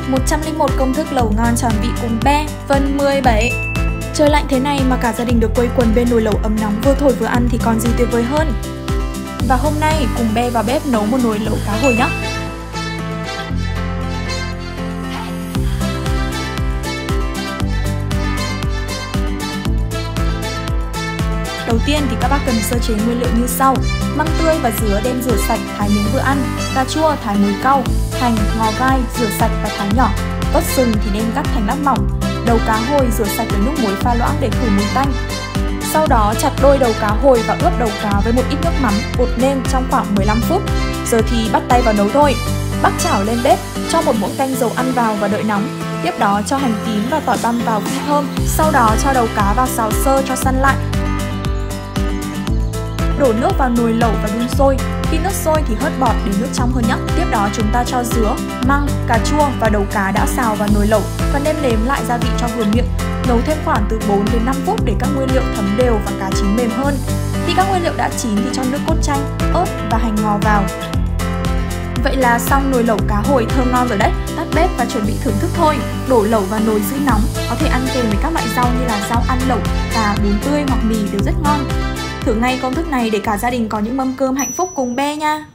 101 công thức lẩu ngon tròn vị cùng be, phần 17. Trời lạnh thế này mà cả gia đình được quây quần bên nồi lẩu ấm nóng vừa thổi vừa ăn thì còn gì tuyệt vời hơn. Và hôm nay cùng be vào bếp nấu một nồi lẩu cá hồi nhé. Đầu tiên thì các bác cần sơ chế nguyên liệu như sau: măng tươi và dứa đem rửa sạch, thái miếng vừa ăn, cà chua thái muối cau, hành, ngò gai rửa sạch và thái nhỏ, ớt sừng thì đem cắt thành lát mỏng, đầu cá hồi rửa sạch với nước muối pha loãng để khử mùi tanh. Sau đó chặt đôi đầu cá hồi và ướp đầu cá với một ít nước mắm, bột nêm trong khoảng 15 phút. Giờ thì bắt tay vào nấu thôi. Bắc chảo lên bếp, cho một muỗng canh dầu ăn vào và đợi nóng. Tiếp đó cho hành tím và tỏi băm vào phi thơm. Sau đó cho đầu cá vào xào sơ cho săn lại. Đổ nước vào nồi lẩu và đun sôi. Khi nước sôi thì hớt bọt để nước trong hơn nhé. Tiếp đó chúng ta cho dứa, măng, cà chua và đầu cá đã xào vào nồi lẩu và nêm nếm lại gia vị cho vừa miệng. Nấu thêm khoảng từ 4 đến 5 phút để các nguyên liệu thấm đều và cá chín mềm hơn. Khi các nguyên liệu đã chín thì cho nước cốt chanh, ớt và hành ngò vào. Vậy là xong nồi lẩu cá hồi thơm ngon rồi đấy. Tắt bếp và chuẩn bị thưởng thức thôi. Đổ lẩu vào nồi giữ nóng, có thể ăn kèm với các loại rau như là rau ăn lẩu, cà, bún tươi hoặc mì đều rất ngon. Thử ngay công thức này để cả gia đình có những mâm cơm hạnh phúc cùng be nha.